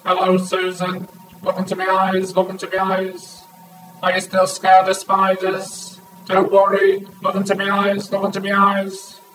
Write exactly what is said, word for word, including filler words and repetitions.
Hello, Susan. Look into my eyes, look into my eyes. Are you still scared of spiders? Don't worry. Look into my eyes, look into my eyes.